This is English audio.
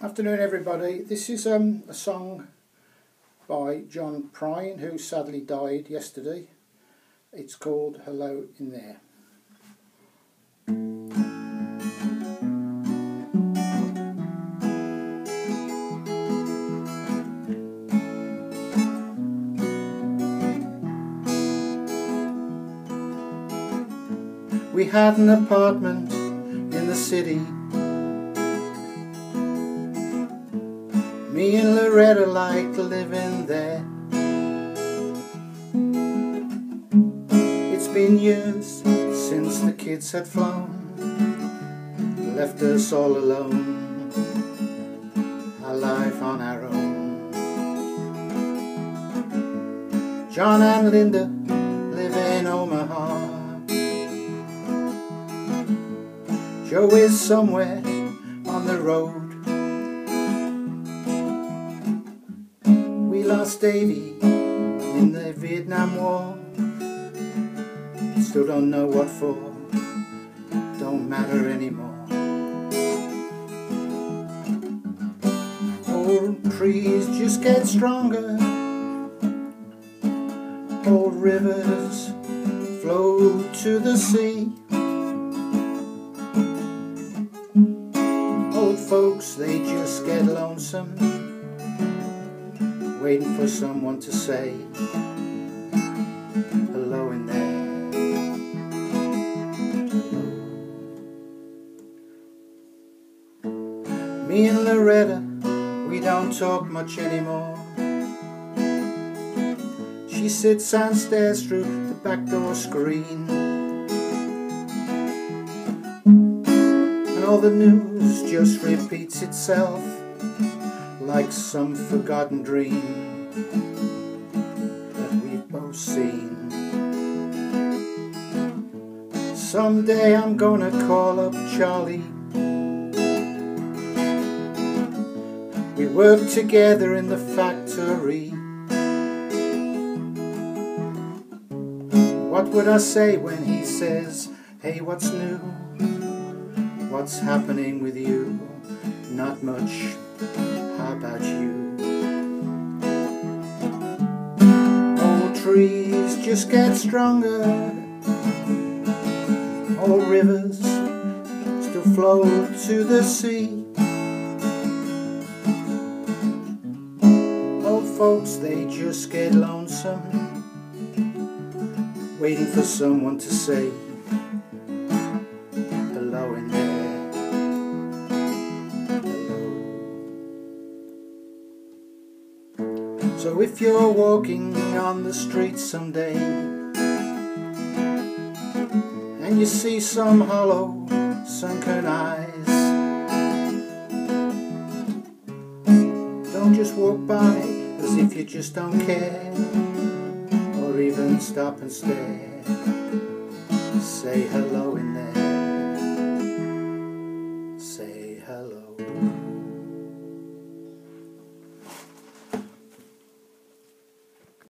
Afternoon everybody. This is a song by John Prine, who sadly died yesterday. It's called Hello in There. We had an apartment in the city. Me and Loretta liked living there. It's been years since the kids had flown, left us all alone, our life on our own. John and Linda live in Omaha. Joe is somewhere on the road. We lost Davy in the Vietnam War. Still don't know what for, don't matter anymore. Old trees just get stronger, old rivers flow to the sea. Old folks, they just get lonesome, waiting for someone to say hello in there. Me and Loretta, we don't talk much anymore. She sits and stares through the back door screen, and all the news just repeats itself like some forgotten dream that we've both seen. Someday I'm gonna call up Charlie. We worked together in the factory. What would I say when he says, "Hey, what's new? What's happening with you?" Not much. How about you? Old trees just get stronger, old rivers still flow to the sea. Old folks, they just get lonesome, waiting for someone to say hello in there. So if you're walking on the street someday and you see some hollow, sunken eyes, don't just walk by as if you just don't care, or even stop and stare. Say hello in